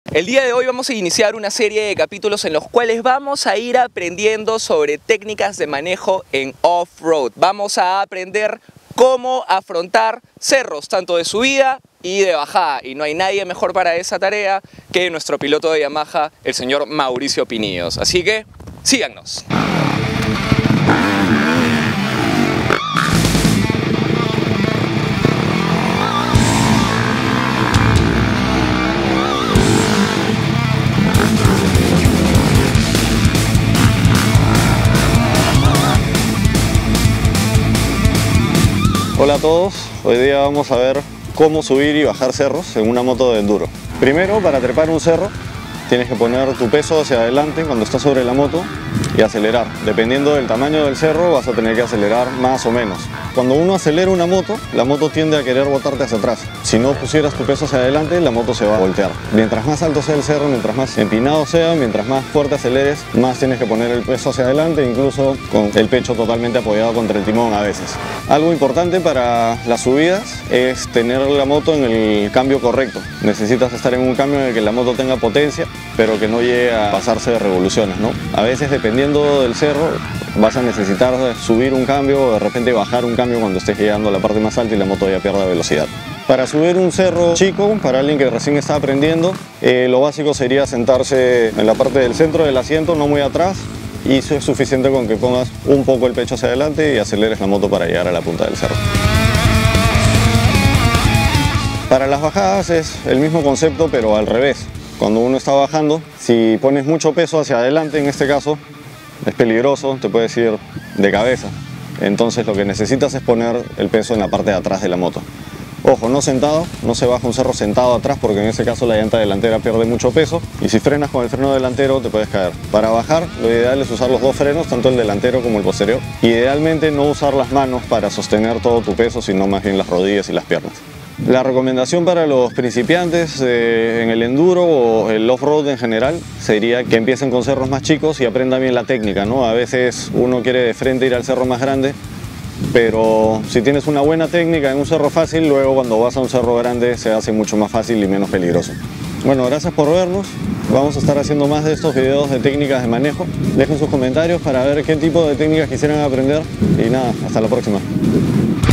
El día de hoy vamos a iniciar una serie de capítulos en los cuales vamos a ir aprendiendo sobre técnicas de manejo en off-road. Vamos a aprender cómo afrontar cerros, tanto de subida y de bajada. Y no hay nadie mejor para esa tarea que nuestro piloto de Yamaha, el señor Mauricio Pinillos. Así que, síganos. Hola a todos, hoy día vamos a ver cómo subir y bajar cerros en una moto de enduro. Primero, para trepar un cerro, tienes que poner tu peso hacia adelante cuando estás sobre la moto y acelerar. Dependiendo del tamaño del cerro vas a tener que acelerar más o menos. Cuando uno acelera una moto, la moto tiende a querer botarte hacia atrás. Si no pusieras tu peso hacia adelante, la moto se va a voltear. Mientras más alto sea el cerro, mientras más empinado sea, mientras más fuerte aceleres, más tienes que poner el peso hacia adelante, incluso con el pecho totalmente apoyado contra el timón a veces. Algo importante para las subidas es tener la moto en el cambio correcto. Necesitas estar en un cambio en el que la moto tenga potencia, pero que no llegue a pasarse de revoluciones, ¿no? A veces, dependiendo del cerro, vas a necesitar subir un cambio o de repente bajar un cambio cuando estés llegando a la parte más alta y la moto ya pierda velocidad. Para subir un cerro chico, para alguien que recién está aprendiendo, lo básico sería sentarse en la parte del centro del asiento, no muy atrás, y eso es suficiente con que pongas un poco el pecho hacia adelante y aceleres la moto para llegar a la punta del cerro. Para las bajadas es el mismo concepto, pero al revés. Cuando uno está bajando, si pones mucho peso hacia adelante, en este caso, es peligroso, te puedes ir de cabeza. Entonces lo que necesitas es poner el peso en la parte de atrás de la moto. Ojo, no sentado, no se baja un cerro sentado atrás porque en ese caso la llanta delantera pierde mucho peso y si frenas con el freno delantero te puedes caer. Para bajar lo ideal es usar los dos frenos, tanto el delantero como el posterior. Idealmente no usar las manos para sostener todo tu peso, sino más bien las rodillas y las piernas. La recomendación para los principiantes en el enduro o el off-road en general sería que empiecen con cerros más chicos y aprendan bien la técnica, ¿no? A veces uno quiere de frente ir al cerro más grande, pero si tienes una buena técnica en un cerro fácil, luego cuando vas a un cerro grande se hace mucho más fácil y menos peligroso. Bueno, gracias por vernos. Vamos a estar haciendo más de estos videos de técnicas de manejo. Dejen sus comentarios para ver qué tipo de técnicas quisieran aprender y nada, hasta la próxima.